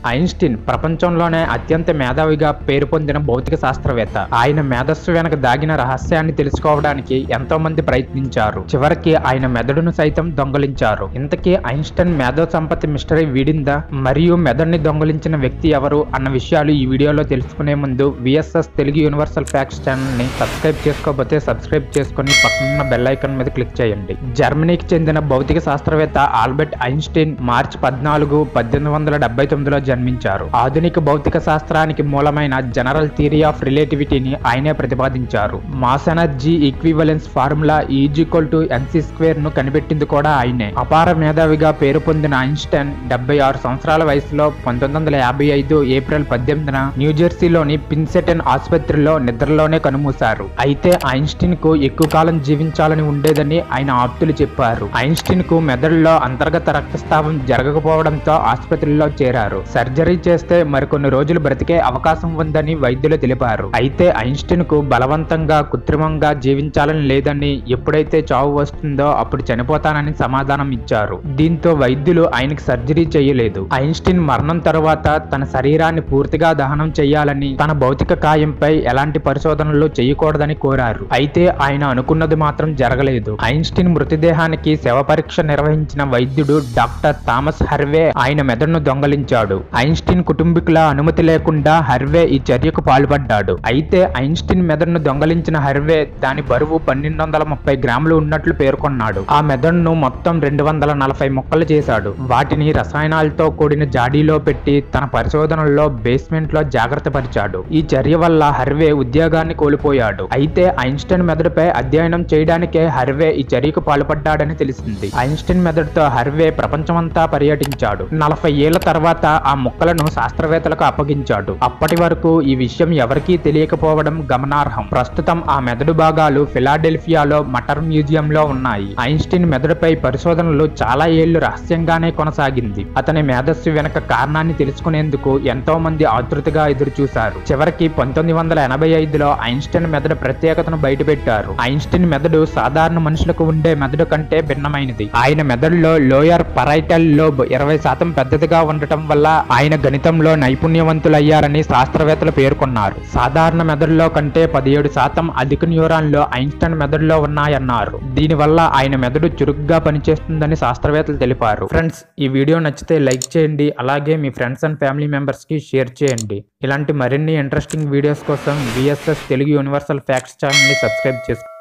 Einstein ప్రపంచంలోనే అత్యంత మేధావిగా పేరు పొందిన భౌతిక శాస్త్రవేత్త. ఆయన మేధస్సు వెనక దాగిన రహస్యాన్ని తెలుసుకోవడానికి ఎంతో మంది ప్రయత్నించారు. చివరికి ఆయన మెదడును సైతం దొంగలించారు. ఇంతకీ ఐన్స్టైన్ మేధో సంపత్తి మిస్టరీ వీడిందా? మరియు మెదడుని దొంగలించిన వ్యక్తి ఎవరు అన్న విషయాలు ఈ వీడియోలో తెలుసుకునే ముందు VSS Telugu universal facts channel ని సబ్స్క్రైబ్ చేసుకోకపోతే సబ్స్క్రైబ్ చేసుకుని పక్కనున్న బెల్ ఐకాన్ మీద క్లిక్ చేయండి. జర్మనీకి చెందిన భౌతిక శాస్త్రవేత్త ఆల్బర్ట్ ఐన్స్టీన్ మార్చి 14, 1879లో జన్మించారు. ఆధునిక భౌతిక శాస్త్రానికి మూలమైన జనరల్ థియరీ ఆఫ్ రిలేటివిటీని ఆయనే ప్రతిపాదించారు. Mass energy equivalence formula E=mc² ను కనిపెట్టింది కూడా ఆయనే. అపార మేధావిగా పేరు పొందిన ఐన్స్టైన్ 76 సంవత్సరాల వయసులో 1955 ఏప్రిల్ 18న న్యూజెర్సీలోని పిన్సెటన్ ఆసుపత్రిలో నిద్రలోనే కనుమూశారు. అయితే ఐన్స్టీన్ కు ఎక్కువ కాలం జీవించాలని ఉండేదని ఆయన ఆప్తులు చెప్పారు. ఐన్స్టీన్ కు మెదడులో అంతర్గత రక్తస్రావం జరగకపోవడంతో ఆసుపత్రిలో చేరారు. సర్జరీ చేస్తే మరికొన్ని రోజులు బ్రతికే అవకాశం ఉందని వైద్యులు తెలిపారు. అయితే ఐన్స్టీన్ కు బలవంతంగా కృత్రిమంగా జీవించాలని లేదని, ఎప్పుడైతే చావు వస్తుందో అప్పుడు చనిపోతానని సమాధానం ఇచ్చారు. దీంతో వైద్యులు ఆయనకి సర్జరీ చేయలేదు. ఐన్స్టీన్ మరణం తరువాత తన శరీరాన్ని పూర్తిగా దహనం చేయాలని, తన భౌతిక కాయంపై ఎలాంటి పరిశోధనలు చేయకూడదని కోరారు. అయితే ఆయన అనుకున్నది మాత్రం జరగలేదు. ఐన్స్టీన్ మృతదేహానికి శవ పరీక్ష నిర్వహించిన వైద్యుడు డాక్టర్ థామస్ హర్వే ఆయన మెదడును దొంగలించాడు. ఐన్స్టీన్ కుటుంబీకుల అనుమతి లేకుండా హర్వే ఈ చర్యకు పాల్పడ్డాడు. అయితే ఐన్స్టీన్ మెదడును దొంగలించిన హర్వే దాని బరువు 1230 గ్రాములు ఉన్నట్లు పేర్కొన్నాడు. ఆ మెదడును మొత్తం 240 ముక్కలు చేశాడు. వాటిని రసాయనాలతో కూడిన జాడీలో పెట్టి తన పరిశోధనల్లో బేస్మెంట్ లో జాగ్రత్త పరిచాడు. ఈ చర్య వల్ల హర్వే ఉద్యోగాన్ని కోల్పోయాడు. అయితే ఐన్స్టైన్ మెదడుపై అధ్యయనం చేయడానికే హర్వే ఈ చర్యకు పాల్పడ్డాడని తెలిసింది. ఐన్స్టైన్ మెదడుతో హర్వే ప్రపంచమంతా పర్యటించాడు. 40 ఏళ్ల తర్వాత ఆ ముక్కలను శాస్త్రవేత్తలకు అప్పగించాడు. అప్పటి వరకు ఈ విషయం ఎవరికీ తెలియకపోవడం గమనార్హం. ప్రస్తుతం ఆ మెదడు భాగాలు ఫిలాడెల్ఫియాలో మటర్ మ్యూజియంలో ఉన్నాయి. ఐన్స్టీన్ మెదడుపై పరిశోధనలు చాలా ఏళ్లు రహస్యంగానే కొనసాగింది. అతని మేధస్సు వెనక కారణాన్ని తెలుసుకునేందుకు ఎంతో మంది ఆతృతగా ఎదురుచూశారు. చివరికి 1985లో ఐన్స్టైన్ మెదడు ప్రత్యేకతను బయటపెట్టారు. ఐన్స్టైన్ మెదడు సాధారణ మనుషులకు ఉండే మెదడు కంటే భిన్నమైనది. ఆయన మెదడులో లోయర్ పరైటల్ లోబ్ 20% పెద్దదిగా ఉండటం వల్ల ఆయన గణితంలో నైపుణ్యవంతులయ్యారని శాస్త్రవేత్తలు పేర్కొన్నారు. సాధారణ మెదడులో కంటే 17% అధిక న్యూరాన్లు ఐన్స్టైన్ మెదడులో ఉన్నాయన్నారు. దీనివల్ల ఆయన మెదడు చురుగ్గా పనిచేస్తుందని శాస్త్రవేత్తలు తెలిపారు. ఫ్రెండ్స్, ఈ వీడియో నచ్చితే లైక్ చేయండి. అలాగే మీ ఫ్రెండ్స్ అండ్ ఫ్యామిలీ మెంబర్స్ కి షేర్ చేయండి. ఇలాంటి మరిన్ని ఇంట్రెస్టింగ్ వీడియోస్ కోసం VSS Telugu universal facts channel ని సబ్స్క్రైబ్ చేసుకోండి.